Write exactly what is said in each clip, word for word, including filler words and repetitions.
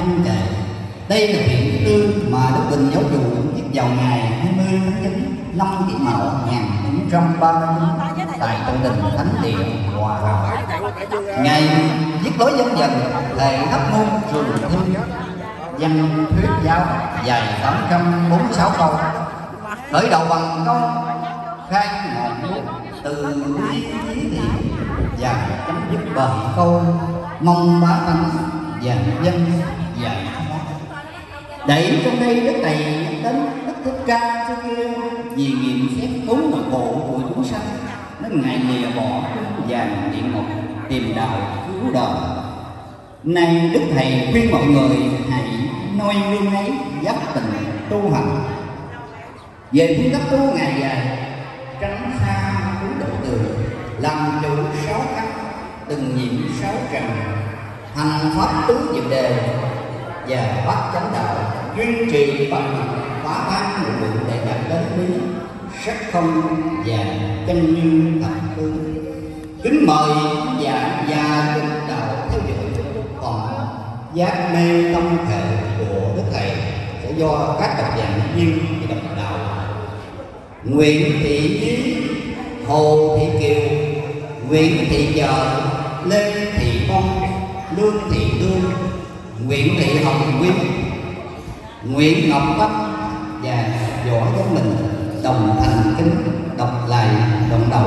văn kệ. Đây là chuyện tư mà Đức Bình Giáo Chủ viết vào ngày hai mươi tháng chín năm Kỷ Mão một nghìn chín trăm ba mươi tại Tự Đình Thánh Địa Hòa Hảo. Ngày viết lối dân dần thầy hấp môn trường thi văn thuyết giáo dài tám trăm bốn mươi sáu câu, khởi đầu bằng câu khai ngọn bút từ lý trí thị và chấm dứt bằng câu mong bá tánh và dân dạy. Đẩy trong đây Đức Thầy nhắc đến Đức Thích Ca trước kia vì nghiệm xét bốn nỗi khổ của chúng sanh nên ngài lìa bỏ vàng địa ngục tìm đạo cứu đời. Nay Đức Thầy khuyên mọi người hãy noi gương ấy dắt tình tu hành. Về phương cách tu ngày dài tránh xa cứu độ từ, làm chủ sáu căn từng nhiễm sáu trần, hành pháp tứ diệu đề và bát chánh đạo, duy trì bát phá tan ngũ lượng để đạt đến lý sắc không và chân như thập phương. Kính mời và và đức đạo theo dõi còn giác mê tâm thể của Đức Thầy sẽ do các độc giả viên và độc đạo Nguyễn Thị Nhi, Hồ Thị Kiều, Nguyễn Thị Giờ, Lê Thị Bông, Lương Thị Lương, Nguyễn Thị Hồng Quyên, Nguyễn Ngọc Bắc và Võ Văn Mình đồng thành kính đọc lại đoạn đầu.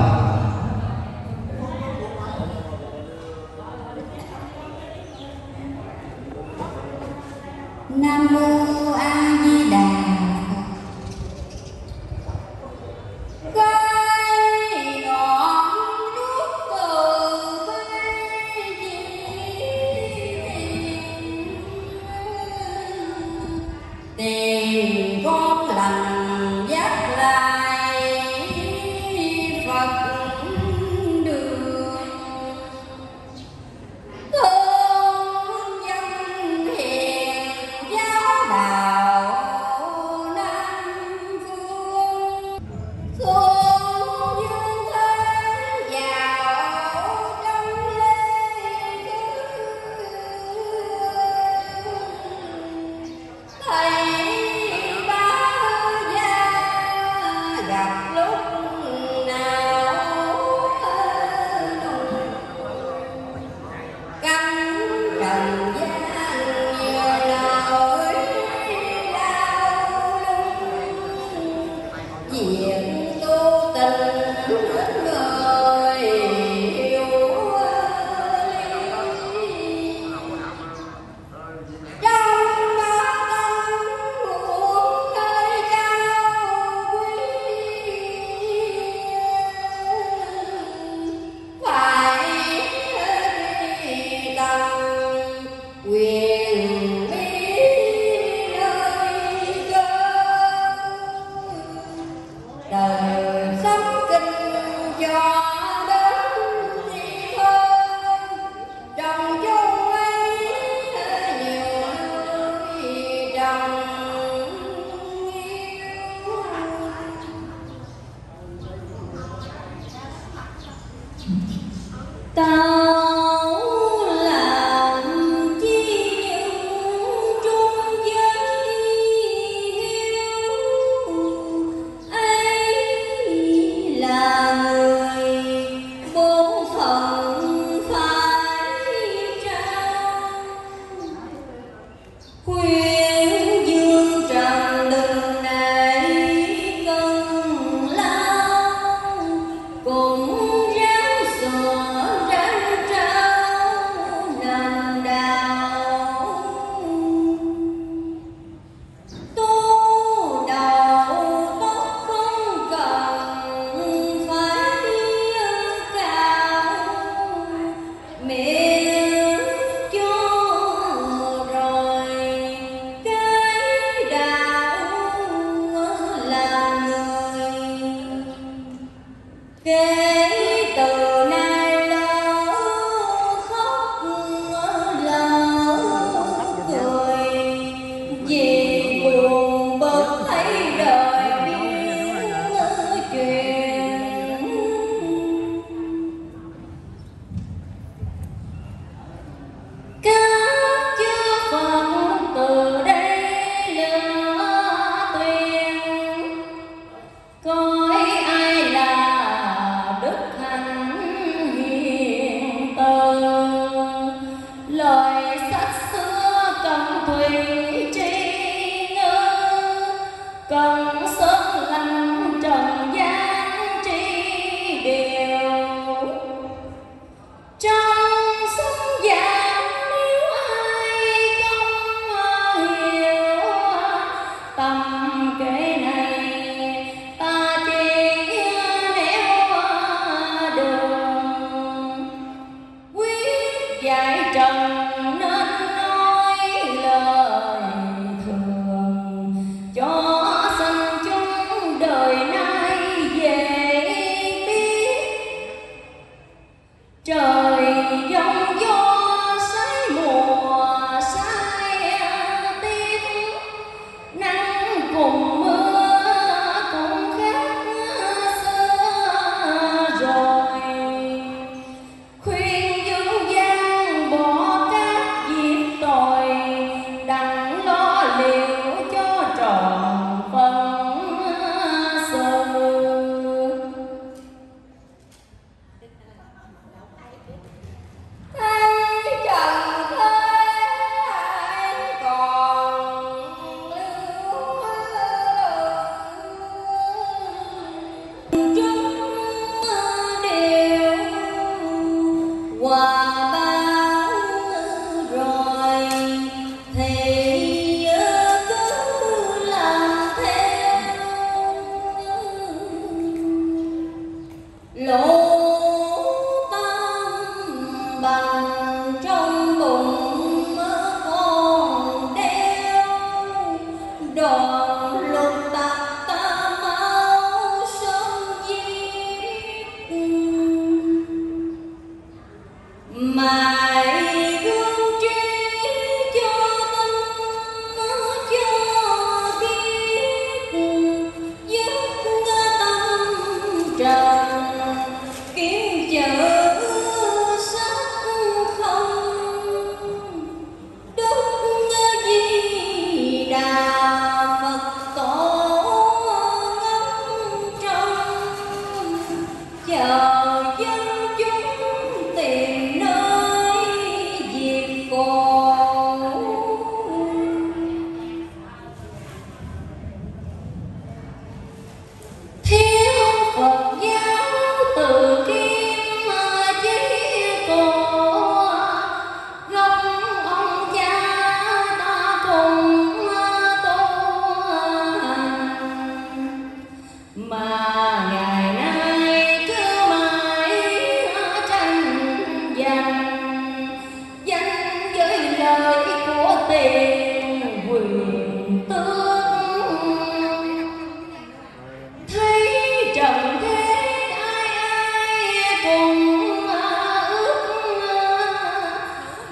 Nam mô A Di Đà. Tiền con lành dắt lại Phật đường, thương dân hiền giáo đạo Nam Phương, thương dương thế giàu trong lễ thầy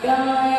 trời